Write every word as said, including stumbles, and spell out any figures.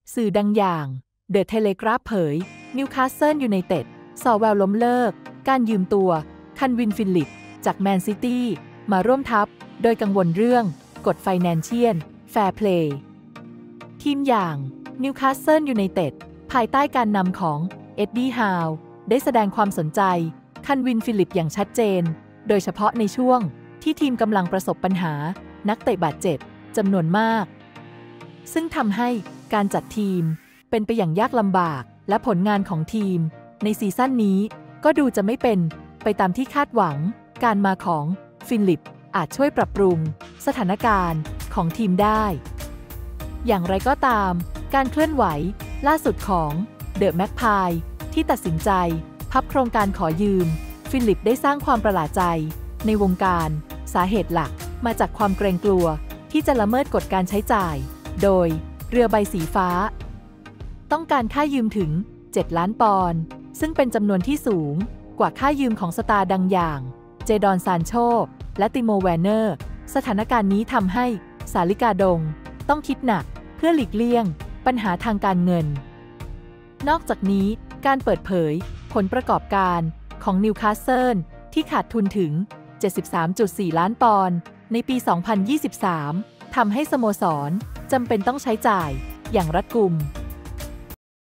สื่อดังอย่างเดอะเทเลกราฟเผยนิวคาสเซิลยูไนเต็ดส่อแววล้มเลิกการยืมตัวคันวินฟิลิปจากแมนซิตี้มาร่วมทัพโดยกังวลเรื่องกฎไฟแนนเชียลแฟร์เพลย์ทีมอย่างนิวคาสเซิลยูไนเต็ดภายใต้การนำของเอ็ดดี้ฮาวได้แสดงความสนใจคันวินฟิลิปอย่างชัดเจนโดยเฉพาะในช่วงที่ทีมกำลังประสบปัญหานักเตะบาดเจ็บจำนวนมากซึ่งทำให้การจัดทีมเป็นไปอย่างยากลำบากและผลงานของทีมในซีซั่นนี้ก็ดูจะไม่เป็นไปตามที่คาดหวังการมาของฟิลิปอาจช่วยปรับปรุงสถานการณ์ของทีมได้อย่างไรก็ตามการเคลื่อนไหวล่าสุดของเดอะแม็กพายที่ตัดสินใจพับโครงการขอยืมฟิลิปได้สร้างความประหลาดใจในวงการสาเหตุหลักมาจากความเกรงกลัวที่จะละเมิดกฎการใช้จ่ายโดยเรือใบสีฟ้าต้องการค่ายืมถึงเจ็ดล้านปอนด์ซึ่งเป็นจำนวนที่สูงกว่าค่ายืมของสตาร์ดังอย่างเจดอนซานโชและติโมแวนเนอร์สถานการณ์นี้ทำให้สาลิกาดงต้องคิดหนักเพื่อหลีกเลี่ยงปัญหาทางการเงินนอกจากนี้การเปิดเผยผลประกอบการของนิวคาสเซิลที่ขาดทุนถึง เจ็ดสิบสามจุดสี่ ล้านปอนด์ในปี สองพันยี่สิบสาม ทำให้สโมสรจำเป็นต้องใช้จ่ายอย่างรัดกุม